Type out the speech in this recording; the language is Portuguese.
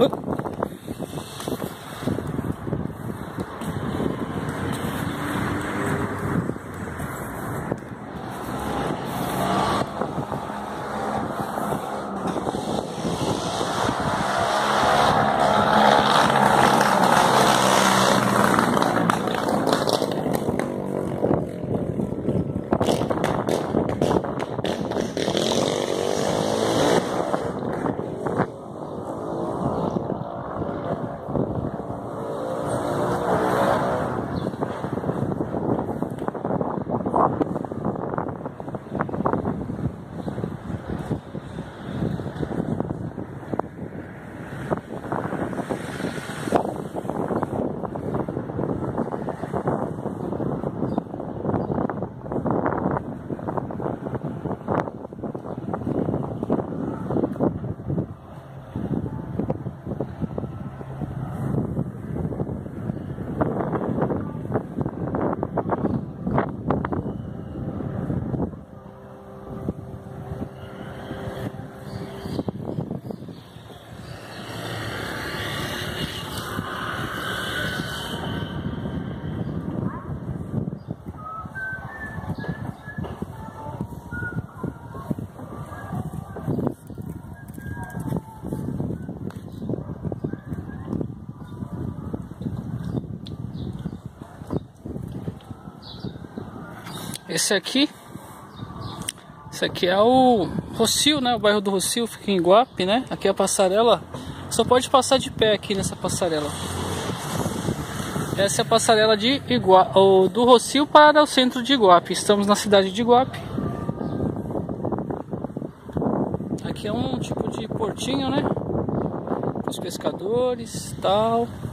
Esse aqui é o Rossio, né? O bairro do Rossio fica em Iguape, né? Aqui a passarela, só pode passar de pé aqui nessa passarela. Essa é a passarela de do Rossio para o centro de Iguape. Estamos na cidade de Iguape. Aqui é um tipo de portinho, né? Os pescadores, tal.